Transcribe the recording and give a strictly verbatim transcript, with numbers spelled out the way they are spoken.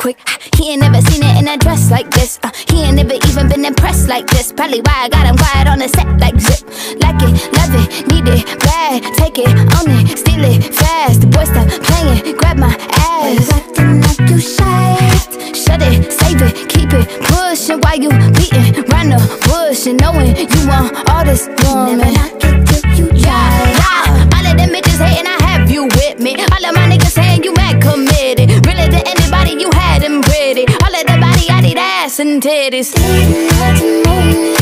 quick. He ain't never seen it in a dress like this. uh, He ain't never even been impressed like this. Probably why I got him quiet on the set like zip. Like it, love it, need it, bad. Take it, own it, steal it, fast. The boy stop playing, grab my ass. You acting like you shy. Shut it, save it, keep it pushing while you beating round the bush and knowing you want all this woman. Never knock it till you try. Yeah, yeah. All of them bitches hating, I have you with me. All of my niggas saying you mad committed. Really to anybody, you had them pretty. All of the body, I need ass and titties. Didn't have to know me.